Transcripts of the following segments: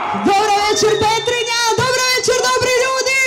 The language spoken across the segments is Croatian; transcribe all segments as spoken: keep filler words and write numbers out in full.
Dobro večer Petrinja, dobro večer dobri ljudi!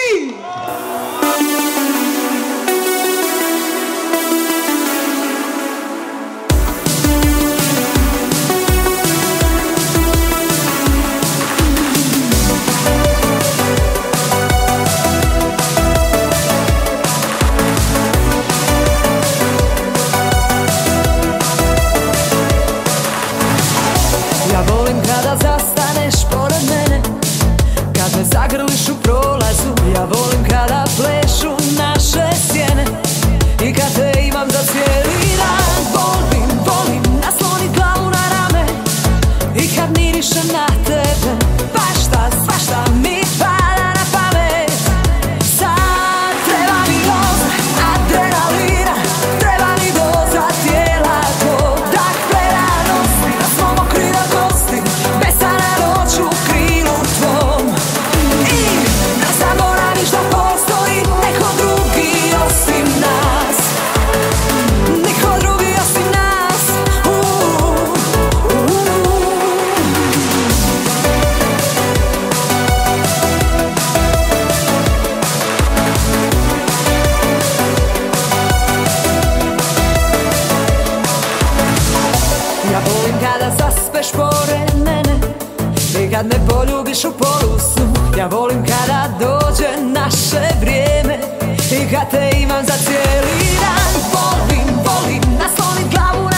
Ja volim kada zastaneš pored mene, kad me zagrliš u prolazu. Ja volim kada plešu naše sjene i kad te imam za cijeli dan. Volim, volim naslonit glavu na rame i kad mirišem na tebe. Bašta, svašta mi pada na pamet. Sad treba mi doza adrenalina, treba mi doza tijela ko dah preranosti. Da smo mokri na kosti, besana noć u krilu tvom. I da zaboraviš da postoji neko drugi osim nas. Niko drugi osim nas. Uuu, uuu. Ja volim kada zaspeš pored mene i kad me poljubiš u polusnu. Ja volim kada dođe naše vrijeme i kad te imam za cijeli dan. Volim, volim naslonit glavu